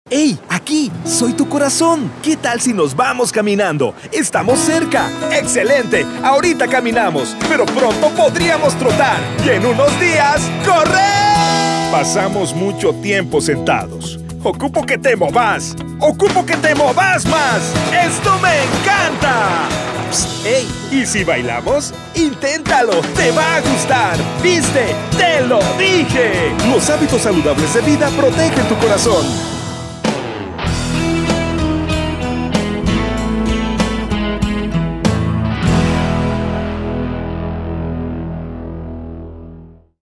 ¡Hey! ¡Aquí! ¡Soy tu corazón! ¿Qué tal si nos vamos caminando? ¡Estamos cerca! ¡Excelente! Ahorita caminamos, pero pronto podríamos trotar y en unos días ¡correr! Pasamos mucho tiempo sentados. ¡Ocupo que te movas! ¡Ocupo que te movas más! ¡Esto me encanta! Psst, ¡hey! ¿Y si bailamos? ¡Inténtalo! ¡Te va a gustar! ¿Viste? ¡Te lo dije! Los hábitos saludables de vida protegen tu corazón.